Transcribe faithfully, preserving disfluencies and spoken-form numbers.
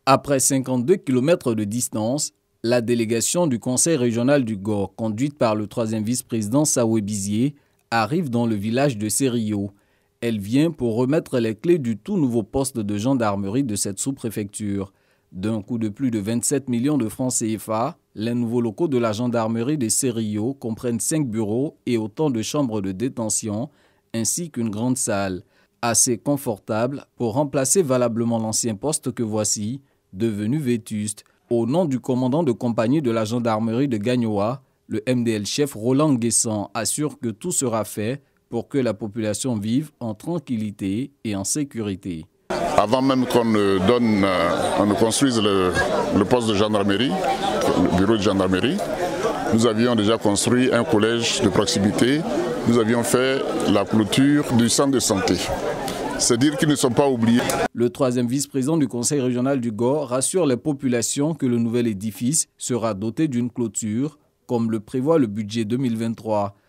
Après cinquante-deux kilomètres de distance, la délégation du Conseil régional du Gor, conduite par le troisième vice-président Saoué Bizier, arrive dans le village de Serio. Elle vient pour remettre les clés du tout nouveau poste de gendarmerie de cette sous-préfecture. D'un coût de plus de vingt-sept millions de francs C F A, les nouveaux locaux de la gendarmerie de Serio comprennent cinq bureaux et autant de chambres de détention, ainsi qu'une grande salle, assez confortable pour remplacer valablement l'ancien poste que voici, devenu vétuste. Au nom du commandant de compagnie de la gendarmerie de Gagnoa, le M D L-chef Roland Guessan assure que tout sera fait pour que la population vive en tranquillité et en sécurité. Avant même qu'on ne donne, on ne construise le, le poste de gendarmerie, le bureau de gendarmerie, nous avions déjà construit un collège de proximité. Nous avions fait la clôture du centre de santé. C'est dire qu'ils ne sont pas oubliés. Le troisième vice-président du Conseil régional du Gor rassure les populations que le nouvel édifice sera doté d'une clôture, comme le prévoit le budget deux mille vingt-trois.